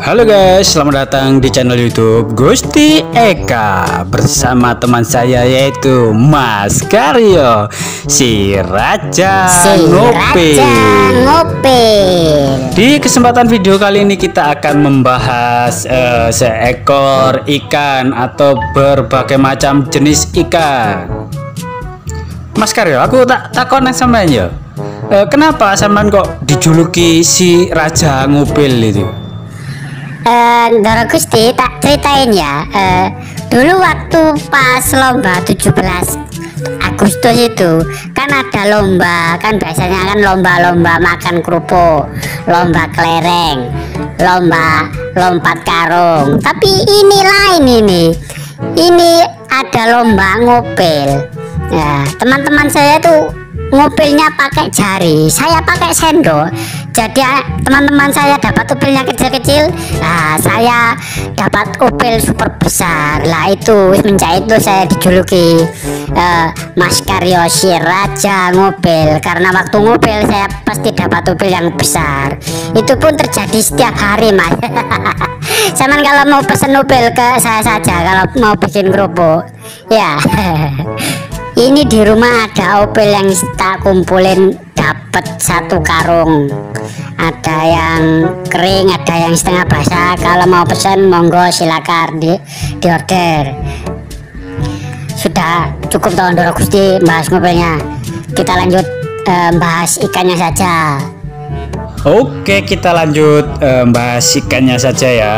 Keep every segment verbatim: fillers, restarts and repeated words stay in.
Halo guys, selamat datang di channel YouTube Gusti Eka bersama teman saya yaitu Mas Karyo, si Raja si Ngopil. Raja Ngopil. Di kesempatan video kali ini kita akan membahas uh, seekor ikan atau berbagai macam jenis ikan. Mas Karyo, aku tak takon sampean ya. Uh, kenapa sampean kok dijuluki si Raja Ngopil itu? Uh, Ndoro Gusti, tak ceritain ya. Uh, dulu waktu pas lomba tujuh belas Agustus itu kan ada lomba, kan biasanya kan lomba-lomba makan kerupuk, lomba kelereng, lomba lompat karung. Tapi ini lain ini. Ini ada lomba ngopil. Ya, teman-teman saya tuh ngopilnya pakai jari, saya pakai sendok. Jadi teman-teman saya dapat upilnya kecil-kecil, nah saya dapat upil super besar. Lah itu menjahit tuh saya dijuluki uh, Mas Karyo si Raja Ngopil, karena waktu ngopil saya pasti dapat upil yang besar. Itu pun terjadi setiap hari mas. Cuman kalau mau pesen upil ke saya saja kalau mau bikin kerupuk ya. Ini di rumah ada opel yang tak kumpulin dapat satu karung. Ada yang kering, ada yang setengah basah. Kalau mau pesan monggo silakan di, di order. Sudah cukup tahun Ndoro Gusti bahas ngopelnya. Kita lanjut eh, bahas ikannya saja. Oke, kita lanjut eh, bahas ikannya saja ya.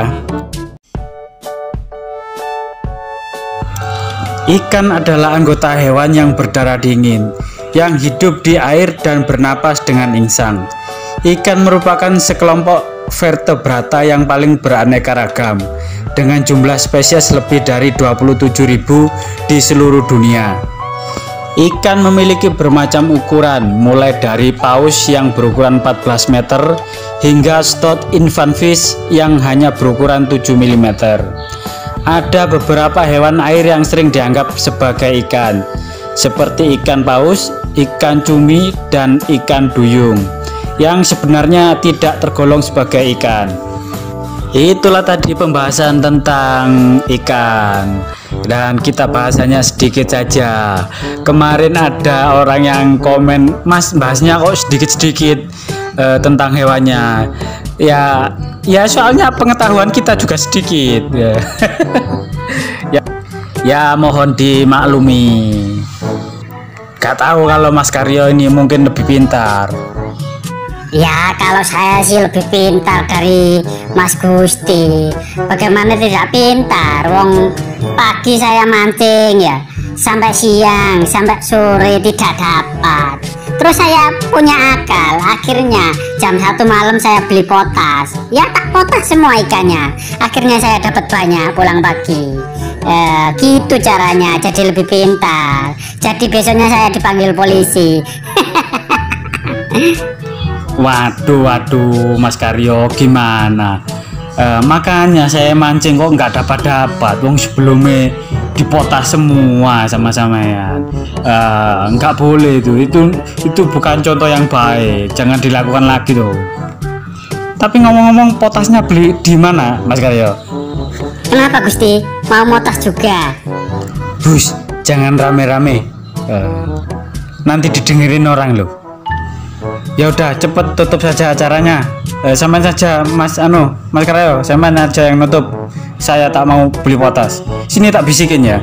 Ikan adalah anggota hewan yang berdarah dingin, yang hidup di air dan bernapas dengan insang. Ikan merupakan sekelompok vertebrata yang paling beraneka ragam, dengan jumlah spesies lebih dari dua puluh tujuh ribu di seluruh dunia. Ikan memiliki bermacam ukuran, mulai dari paus yang berukuran empat belas meter, hingga stout infant fish yang hanya berukuran tujuh milimeter. Ada beberapa hewan air yang sering dianggap sebagai ikan, seperti ikan paus, ikan cumi, dan ikan duyung, yang sebenarnya tidak tergolong sebagai ikan. Itulah tadi pembahasan tentang ikan, dan kita bahasanya sedikit saja. Kemarin ada orang yang komen, Mas bahasnya kok sedikit-sedikit uh, tentang hewannya. Ya, ya soalnya pengetahuan kita juga sedikit ya. ya, ya mohon dimaklumi. Gak tahu kalau Mas Karyo ini mungkin lebih pintar. Ya kalau saya sih lebih pintar dari Mas Gusti. Bagaimana tidak pintar? Wong pagi saya mancing ya, sampai siang, sampai sore tidak dapat. Terus saya punya akal, akhirnya jam satu malam saya beli potas. Ya tak potas semua ikannya. Akhirnya saya dapat banyak pulang pagi. E, gitu caranya, jadi lebih pintar. Jadi besoknya saya dipanggil polisi. Waduh, waduh, Mas Karyo gimana? E, makanya saya mancing kok nggak dapat-dapat. Wong sebelumnya dipotas semua sama-sama ya. Uh, nggak boleh itu. itu itu bukan contoh yang baik, jangan dilakukan lagi tuh. Tapi ngomong-ngomong, potasnya beli di mana Mas Karyo? Kenapa Gusti, mau motas juga? Bus, jangan rame-rame, uh, nanti didengerin orang loh. Ya udah, cepet tutup saja acaranya. Uh, sampai saja Mas Anu Mas Karyo, sampai aja yang nutup. Saya tak mau beli potas. Sini tak bisikin ya.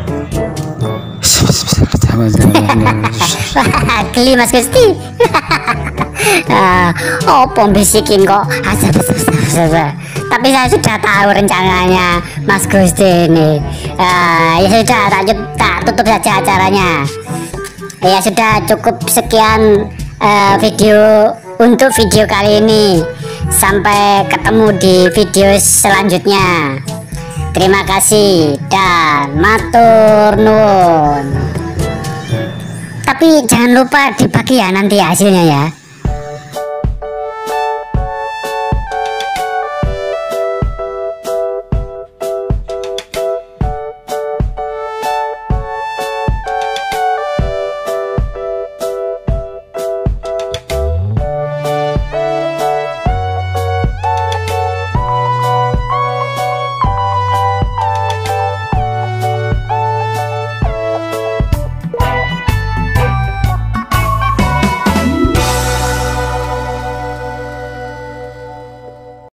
Geli Mas Gusti. uh, oh pembisikin kok. Tapi saya sudah tahu rencananya Mas Gusti ini. uh, Ya sudah, tak, tak tutup saja acaranya. Ya sudah, cukup sekian uh, video untuk video kali ini. Sampai ketemu di video selanjutnya. Terima kasih dan matur nuwun. Tapi jangan lupa dibagi ya nanti hasilnya ya.